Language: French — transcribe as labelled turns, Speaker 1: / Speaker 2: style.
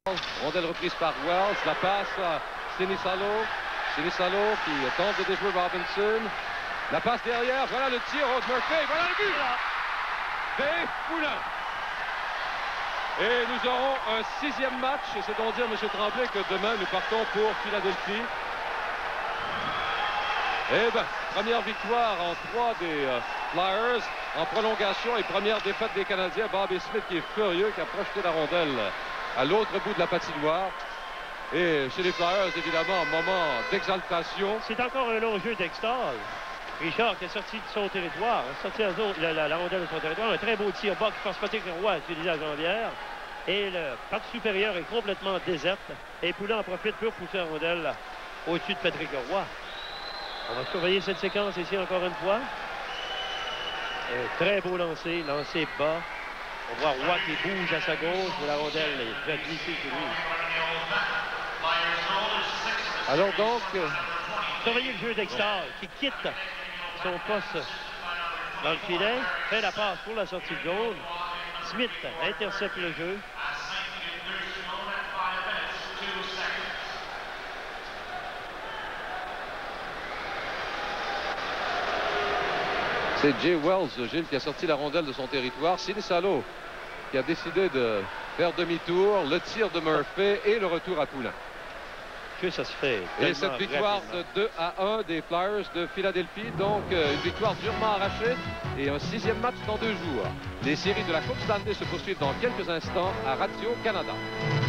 Speaker 1: Rondelle reprise par Wells. La passe à Sinisalo. Sinisalo qui tente de déjouer Robinson. La passe derrière. Voilà le tir. Rose Murphy. Voilà le but. Dave Poulin. Et nous aurons un 6e match. Et c'est donc dire, M. Tremblay, que demain nous partons pour Philadelphie. Eh bien, première victoire en 3 des Flyers en prolongation et première défaite des Canadiens. Bobby Smith qui est furieux, qui a projeté la rondelle à l'autre bout de la patinoire. Et chez les Flyers, évidemment, moment d'exaltation.
Speaker 2: C'est encore un long jeu d'Extall. Richard qui est sorti de son territoire, sorti la rondelle de son territoire. Un très beau tir bas qui passe Patrick Roy utilisé à Jambière. Et le partie supérieure est complètement déserte. Et Poulin en profite pour pousser la rondelle au-dessus de Patrick Roy. On va surveiller cette séquence ici encore une fois. Un très beau lancer bas. On voit Roy qui bouge à sa gauche, où la rondelle est déjà glissée sur lui.
Speaker 1: Alors donc...
Speaker 2: Surveillez le jeu d'Extall qui quitte son poste dans le filet, fait la passe pour la sortie de zone. Smith intercepte le jeu.
Speaker 1: C'est Jay Wells, Gilles, qui a sorti la rondelle de son territoire. Sinisalo qui a décidé de faire demi-tour. Le tir de Murphy et le retour à Poulin.
Speaker 2: Que ça se fait.
Speaker 1: Et cette victoire de 2-1 des Flyers de Philadelphie. Donc, une victoire durement arrachée et un 6e match dans 2 jours. Les séries de la Coupe Stanley se poursuivent dans quelques instants à Radio-Canada.